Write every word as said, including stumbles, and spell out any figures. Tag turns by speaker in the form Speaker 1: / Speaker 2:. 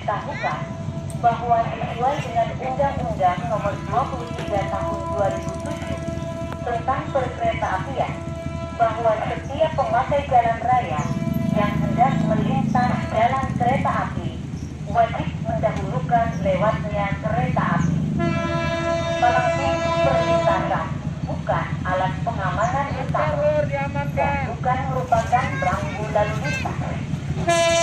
Speaker 1: diberitahukan bahwa sesuai dengan Undang-Undang Nomor dua puluh tiga Tahun dua ribu tujuh tentang Perkeretaapian, bahwa setiap pemakai jalan raya yang hendak melintas jalan kereta api wajib mendahulukan lewatnya kereta api. Palang pintu perlintasan bukan alat pengamanan utama dan bukan merupakan rambu lalu lintas.